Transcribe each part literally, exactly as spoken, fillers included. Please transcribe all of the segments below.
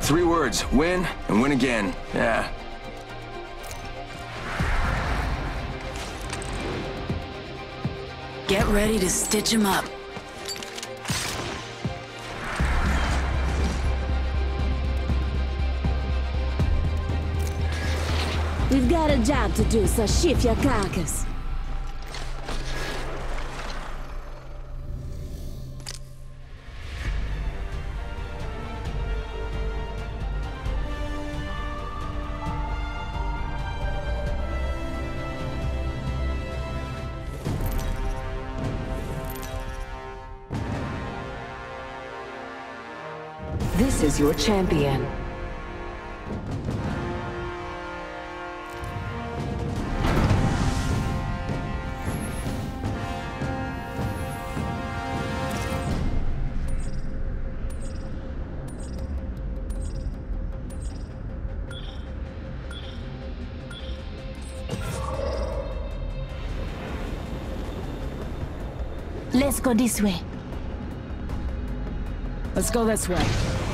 Three words, win and win again. Yeah. Get ready to stitch him up. We've got a job to do, so shift your carcass. This is your champion. Let's go this way. Let's go this way.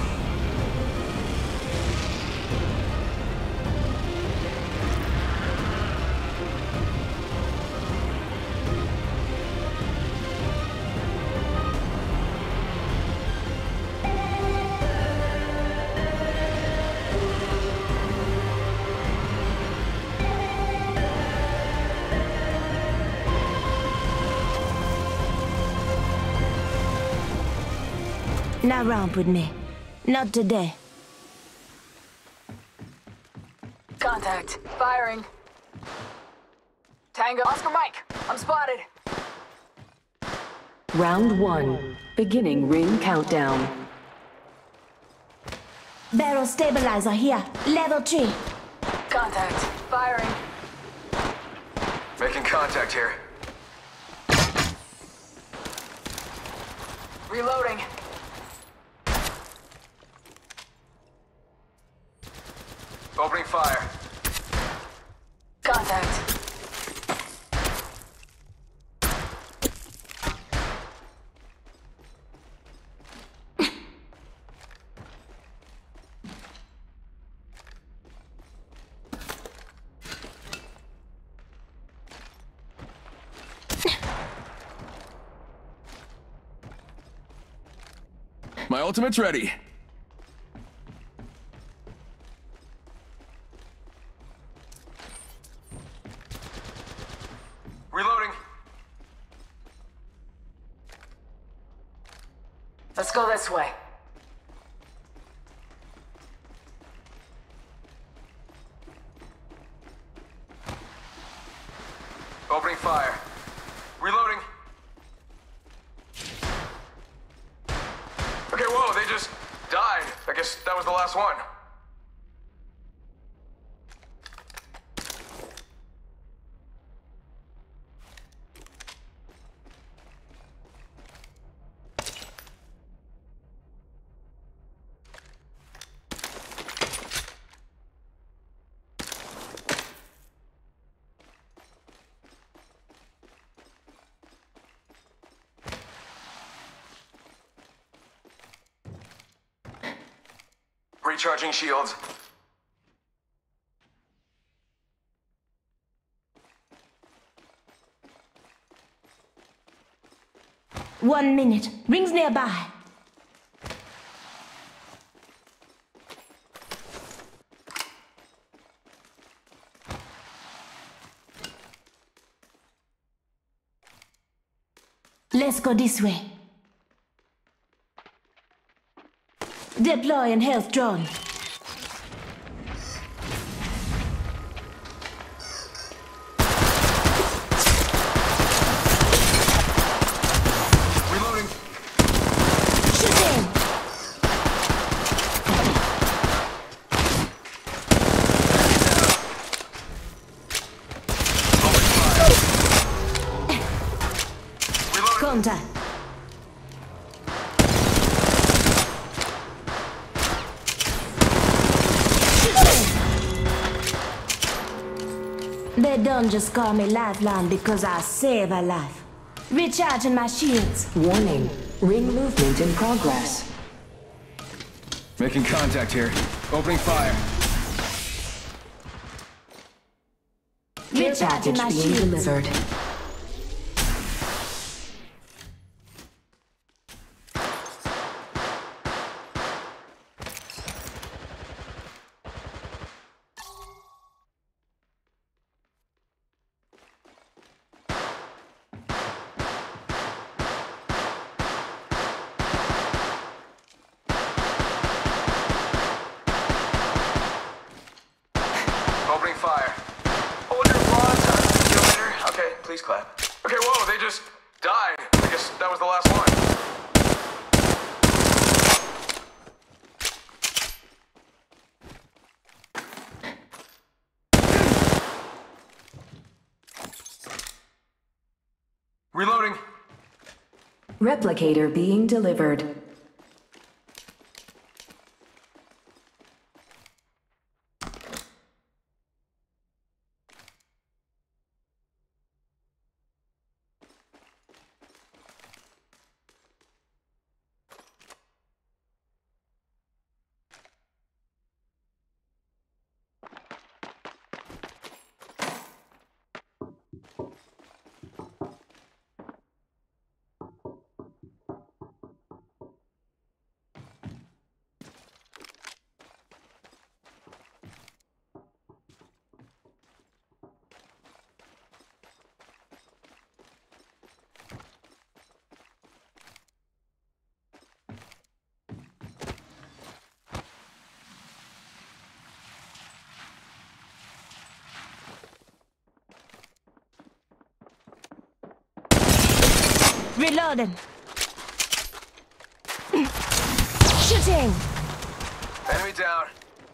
Not romp with me. Not today. Contact. Firing. Tango. Oscar Mike. I'm spotted. Round one. Beginning ring countdown. Barrel stabilizer here. Level three. Contact. Firing. Making contact here. Reloading. Opening fire. Contact. My ultimate's ready. Reloading. Let's go this way. Opening fire. Reloading. Okay, whoa, they just died. I guess that was the last one. Recharging shields. One minute. Rings nearby. Let's go this way. Deploy and health drone. Reloading. Shoot in. Reloading. Contact. They don't just call me Lifeline because I save a life. Recharging my shields. Warning. Ring movement in progress. Making contact here. Opening fire. Recharging Package my being shields. delivered. Opening fire. Hold your applause. I'll see you later. Okay, please clap. Okay, whoa, they just died. I guess that was the last one. Reloading. Replicator being delivered. Reloading. Shooting. Enemy down.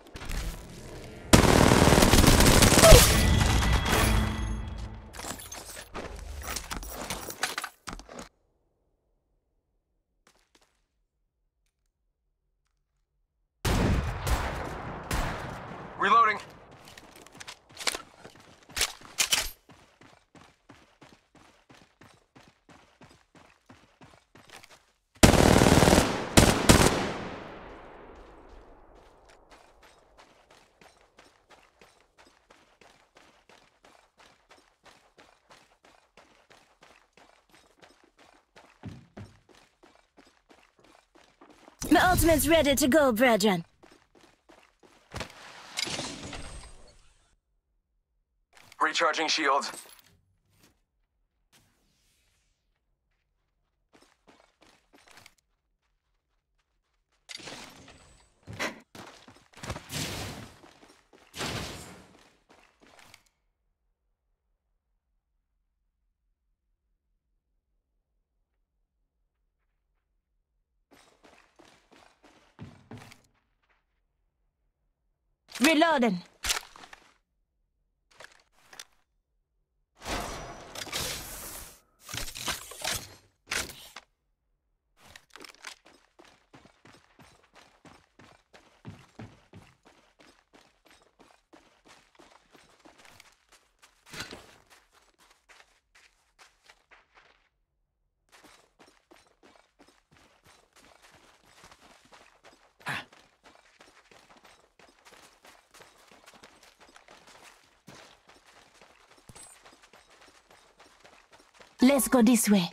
Reloading. My ultimate's ready to go, brethren. Recharging shields. Reloading. Let's go this way.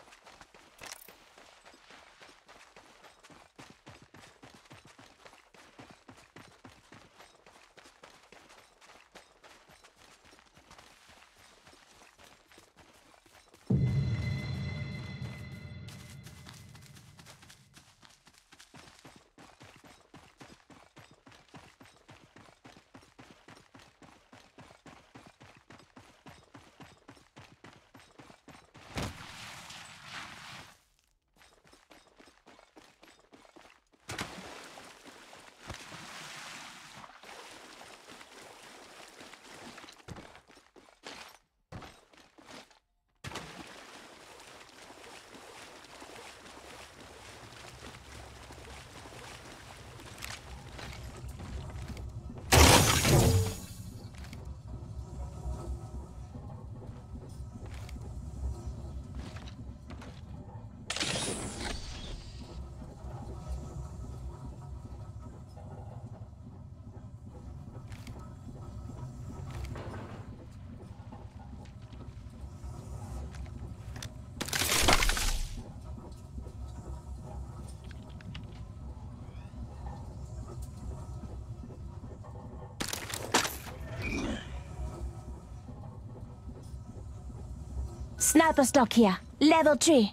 Sniper stock here. Level three.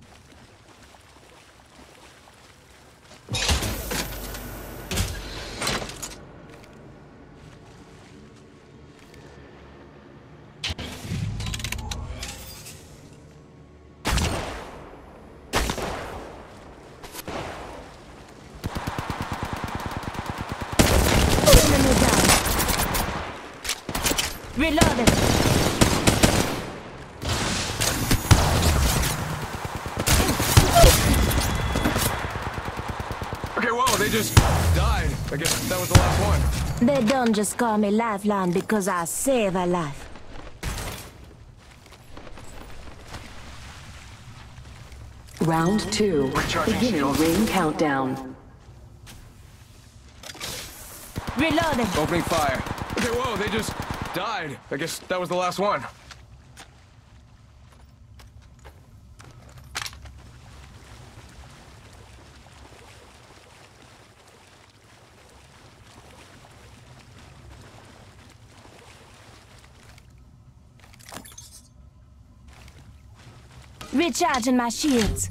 Enemy down. Reloaded. Okay, whoa, they just died. I guess that was the last one. They don't just call me Lifeline because I save a life. Round two. Recharging Beginning shields. ring countdown. Reloading. Opening fire. Okay, whoa, they just died. I guess that was the last one. Recharging my shields.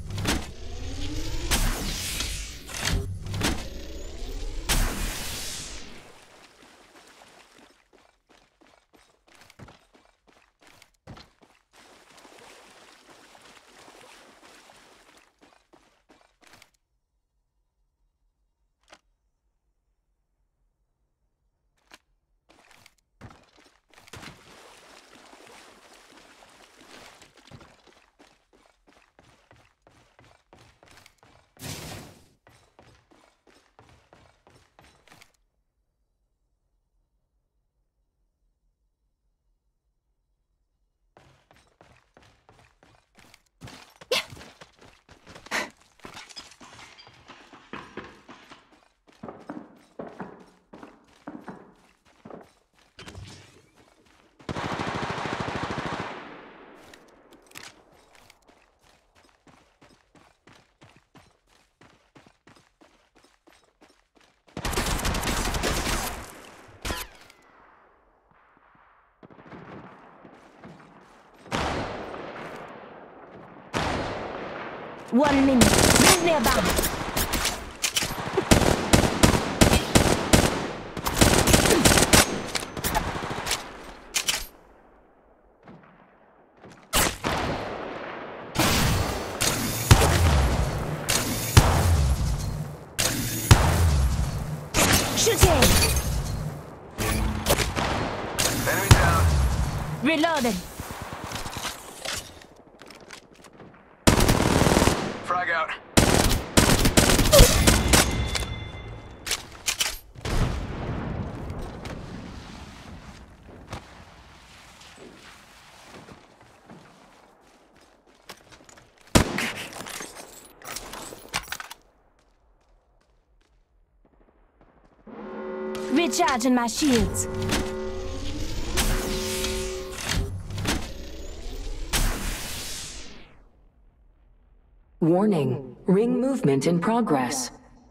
One minute. Ring nearby. Shooting. Enemy down. Reloading. Frag out. Recharging my shields. Warning. Ring movement in progress.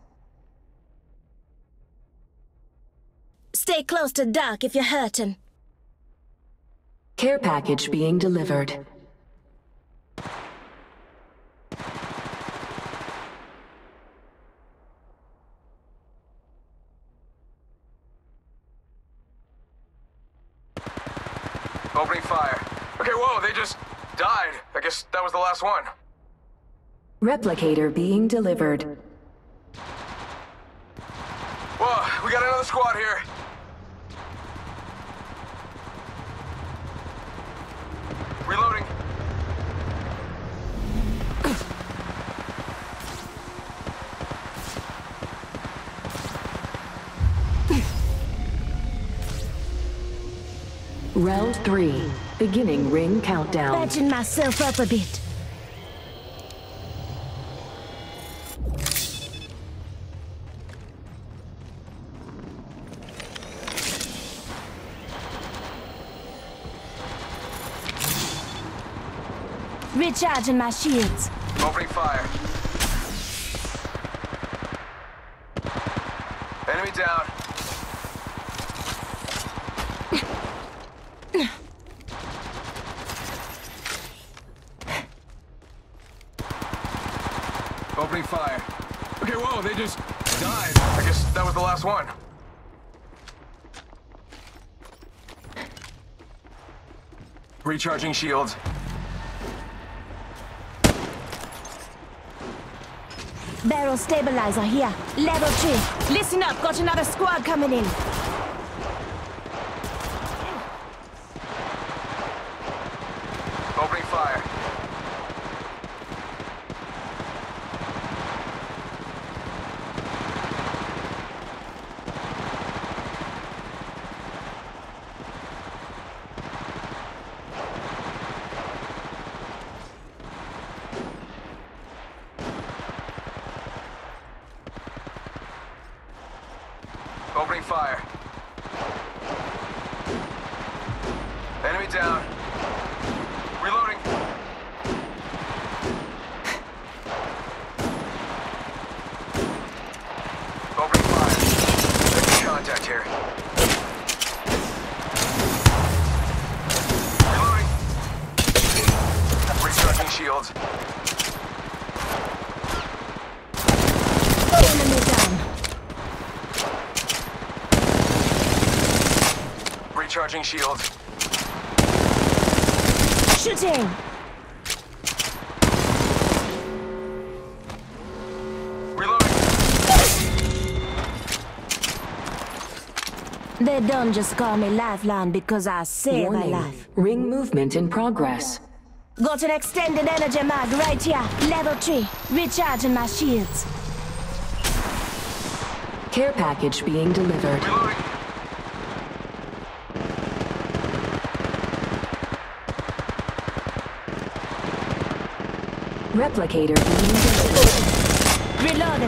Stay close to Doc if you're hurting. Care package being delivered. Opening fire. Okay, whoa, they just died. I guess that was the last one. Replicator being delivered. Whoa, we got another squad here. Reloading. Round three. Beginning ring countdown. Patching myself up a bit. Recharging my shields. Opening fire. Enemy down. whoa, they just died. I guess that was the last one. Recharging shields. Barrel stabilizer here. Level three. Listen up, got another squad coming in. Opening fire. Opening fire. Enemy down. Reloading. Opening fire. Making contact here. Reloading. Recharging shields. Enemy down. Recharging shields. Shooting. Reloading. They don't just call me Lifeline because I save a Warning. life. Ring movement in progress. Got an extended energy mag right here. Level three. Recharging my shields. Care package being delivered. Reloading. Replicator being delivered. Reloading.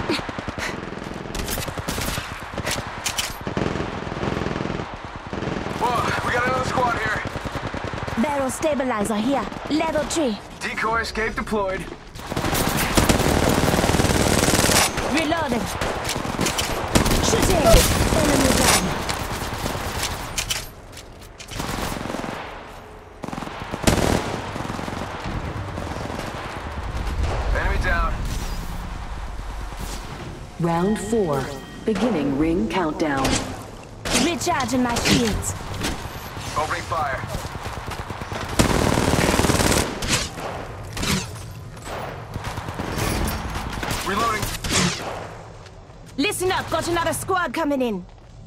Whoa, we got another squad here. Barrel stabilizer here. Level three. Decoy escape deployed. Reloading. Shooting. Enemy down. Enemy down. Round four. Beginning ring countdown. Recharging my shields. Opening fire. Reloading. Listen up, got another squad coming in.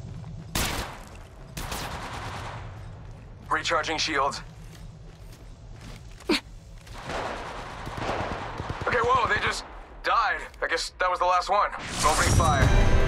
Recharging shields. Okay, whoa, they just died. I guess that was the last one. Opening fire.